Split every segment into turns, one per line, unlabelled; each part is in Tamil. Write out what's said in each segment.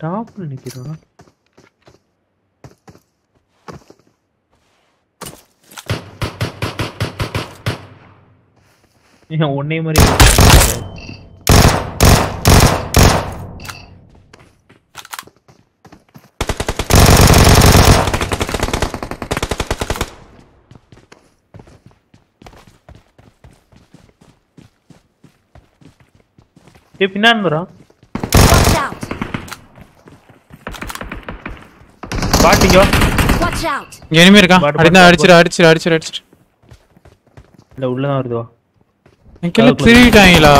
டாப்ல நிக்கிறான். நீங்க ஒண்ணே மாதிரி பின்னாடி வரான். பாட்டிங்க
எனிமி இருக்கான். அடிச்சு
இல்ல உள்ள தான் வருதோ.
என்கிட்ட திருடிட்டாங்களா?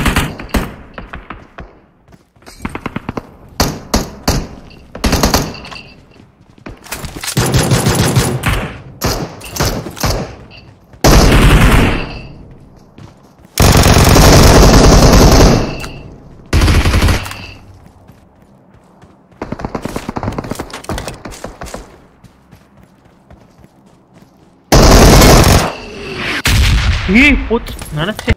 போச்சு நினைச்சேன்.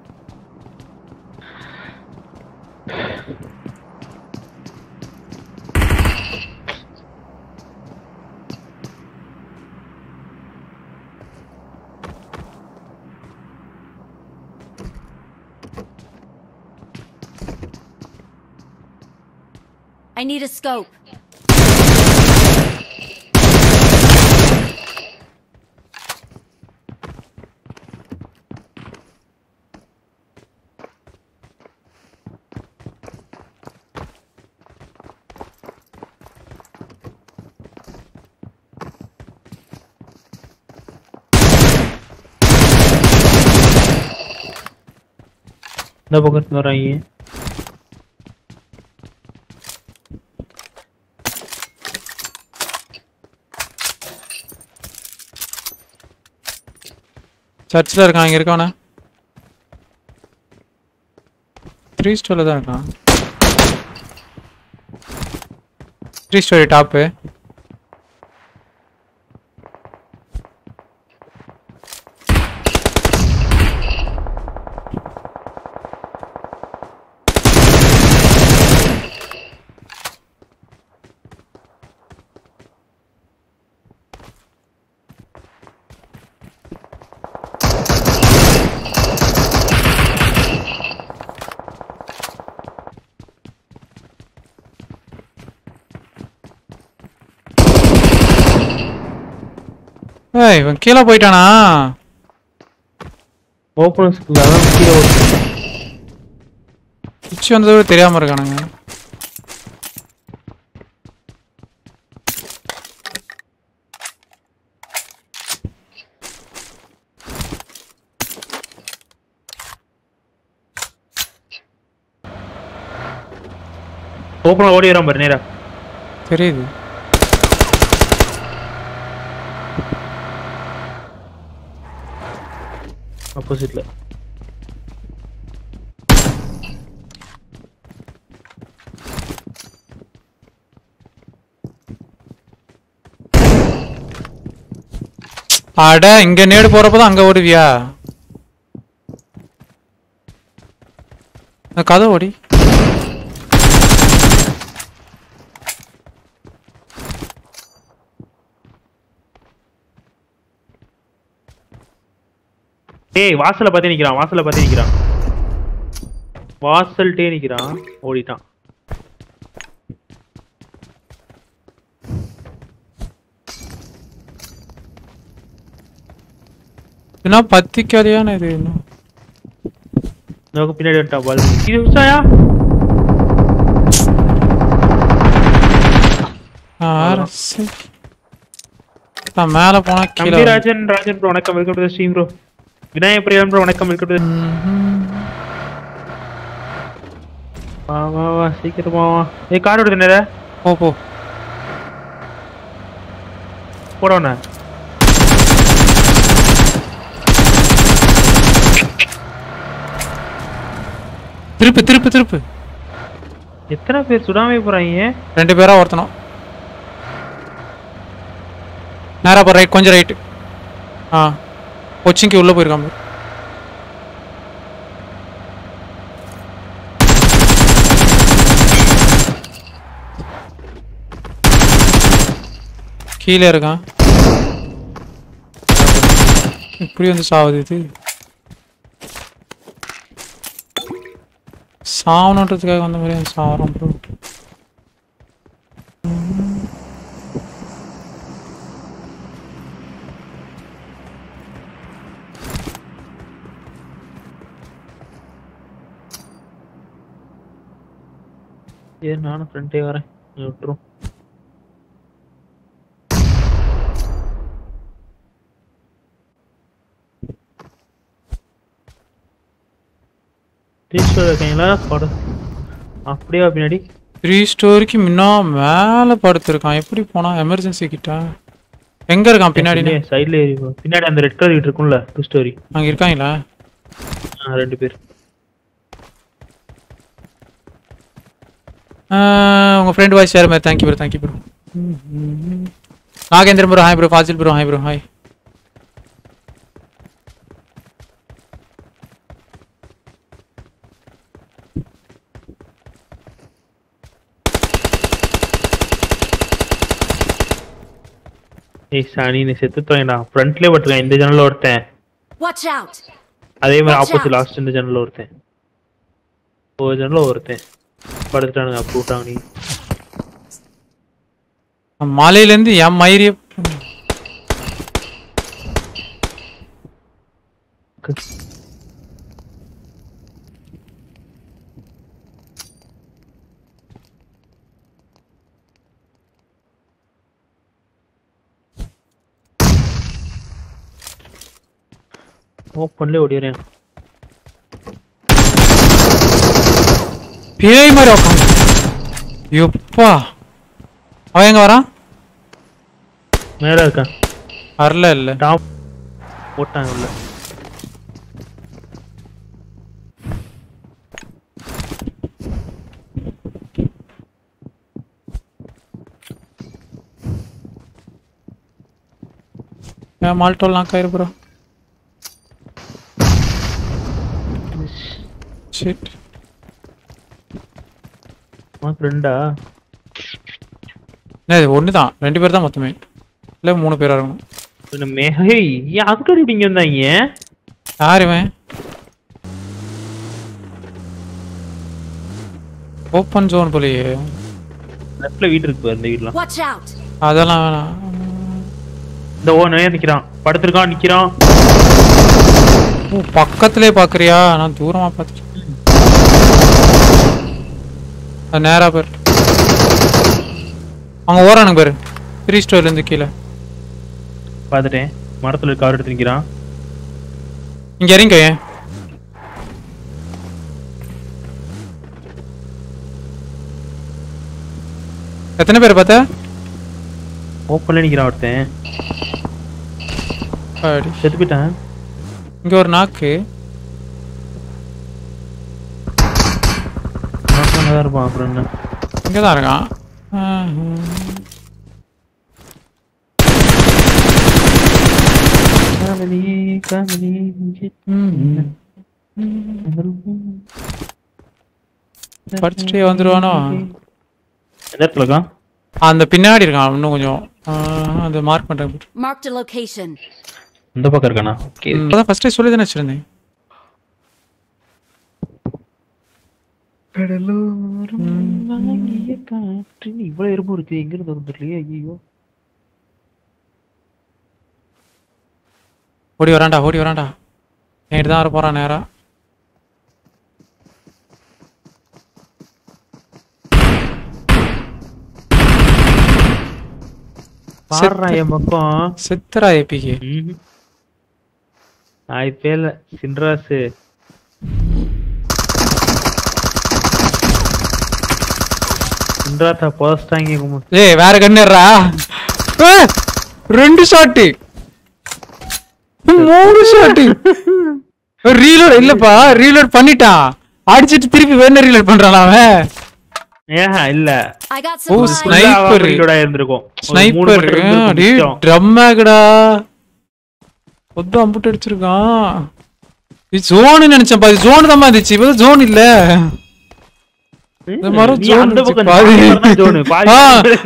I need a scope.
இந்த பக்கத்துல வராங்க.
சர்ச்சில் இருக்கான். இங்கே இருக்கானே 3 ஸ்டோரில் தான் இருக்கான். 3 ஸ்டோரி டாப்பு. ஏய் இவன் கீழே போயிட்டானா?
ஓபன் ஸ்கூல்ல தான் கீழே
பிச்சு வந்தது தெரியாம இருக்கானுங்க.
ஓபன் ஓடி வரான் பாரு நேரா.
தெரியுது.
ஆப்போசிட்ல
அட இங்க நேடு போறப்பதான் அங்க ஓடுவியா? கதை ஓடி
ஏய் வாசல்ல பாத்தே நிக்கிறான். வாசல்ட்டே நிக்கிறான். ஓடிட்டான்.
என்ன பத்திக்காரியான இது என்ன?
நோக்கு பின்னாடி வந்துட்டா பால். இது உச்சாயா?
நான் மேல போனா கீழ.
ராஜன் ப்ரோ வணக்கம். Welcome to the stream bro. Vinayagar Priyan bro வணக்கம். வெல்கம் டு வா சீக்கிரமா வா. ஏய் கார் ஓடுது நேரா.
போ
போடவனா.
திருப்பு.
எத்தனை பேர் சுடாமே போறாங்க?
2 பேரா ஒருத்தனும். நேரா போ ரைட் கொஞ்சம் ரைட். கொச்சின்க்கு உள்ள போயிருக்காங்க. கீழே இருக்கான். இப்படி வந்து சாவுது இது. சாவணுன்றதுக்காக வந்த மாதிரி வந்து சாவறோம் ப்ரோ.
ஏன் நானும் ஃப்ரெண்டே வரேன் விட்டுரும். இருக்கீங்களா படு அப்படியே பின்னாடி
3 ஸ்டோரிக்கு முன்னா மேல படுத்திருக்கான். எப்படி போனா எமர்ஜென்சி கிட்ட? எங்க இருக்கான்? பின்னாடி
சைடுல ஏறி பின்னாடி அந்த ரெட் கலர் வீட்டு இருக்கும்ல 2 ஸ்டோரி
அங்க இருக்காங்களா?
2 பேர்.
உங்க ஃப்ரெண்ட் வாய்ஸ் ஷேர் மாதிரி. Thank you bro. Nagendran bro hi bro. Fazil bro hi bro hi.
ஏய் சானி நீ செத்து தோயடா. ஃப்ரண்ட்லயே பட்டுறேன். இந்த ஜன்னல்ல ஒருத்தன்.
Watch out.
அதே மாதிரி ஆப்போசிட் லாஸ்ட் இந்த ஜன்னல்ல ஒருத்தன். ஒரு ஜன்னல்ல ஒருத்தன் படுத்துட்டானுங்க. அப்ரூட்டாங்க நீ.
மலையில இருந்து என் மயிரிய
ஓப்பன்ல ஓடிறேன்.
பேய் மாதிரி உட்காந்து. எப்பா அவன் எங்க வரான்?
மேல இருக்கான்.
வரல இல்ல
டாப் போட்டாங்க உள்ள.
மால்டோல் நாக் ஆயிரு ப்ரோ. ஷிட்.
ஃப்ரெண்டா?
ஒண்ணுதான். 2 பேர் தான் மொத்தமே. இல்ல 3 பேரா இருக்கணும்.
அதுக்கடி இங்க வந்தாங்க.
யார் இவன்? ஓப்பன் ஜோன் போலயே.
லெஃப்ட்ல வீடு இருக்கு பாரு. இந்த வீட்ல
Watch out.
அதெல்லாம் வேணாம்.
இந்த ஓனே நிக்கிறான். படுத்துறான் நிக்கிறான்.
ஓ பக்கத்துலயே பாக்குறியா? நான் தூரமா பாத்துட்டேன். நேரா பேர் அவங்க ஓரானுங்க பேரு. 3 ஸ்டோர்ல இருந்து கீழே
பாத்துட்டேன். மரத்துல கார் எடுத்து நிக்கிறான்.
இங்க இறங்க. ஏன் எத்தனை பேர் பார்த்த?
ஓப்பன்ல நிக்கிறான் ஒருத்தன். செத்து போயிட்டான்.
இங்க ஒரு நாக்கு
இருப்பான். அப்புறம் என்ன
இங்கதான் இருக்கான். படிச்சுட்டே வந்துருவானோ? அந்த பின்னாடி இருக்கான். இன்னும் கொஞ்சம் அந்த மார்க் பண்றேன்.
Marked a location.
இந்த பக்கம் இருக்கானா? ஓகே.
அதான் ஃபர்ஸ்ட் சொல்லி தான வச்சிருந்தேன்.
கடலோரம் வாங்கிய காற்று. இவ்வளவு எறும்பு இருக்கு. எங்க இருந்து வந்துடலையே. ஐயோ
ஓடி வரான்டா. என்கிட்ட தான் வர போறான் நேரா.
பாடுறா என் பக்கம்.
சித்தரா ஏபிக்கு
ஆயிப்பேல சின்ராசு. சின்ராசா போஸ்டாங்க.
ஏய் வேற கண்ணுறா. 2 ஷாட் 3 ஷாட். ரீலோட் இல்லப்பா. ரீலோட் பண்ணிட்டான். அடிச்சிட்டு திருப்பி வேற ரீலோட் பண்றான் அவன்.
ஏஹா இல்ல.
ஓ ஸ்னைப்பர்
ரீலோட் ஆயிருந்திருக்கும்.
ஸ்னைப்பர். டேய் ட்ரம் மேக்டா. ஒத்த அம்புட் அடிச்சிருக்கான். இது ஜோன் நினைச்சேன் பா. ஜோன் தான் இருந்துச்சு. இது ஜோன் இல்ல. இந்த மரம் ஜோன்.
அந்த பக்கம் ஜோன் பாதி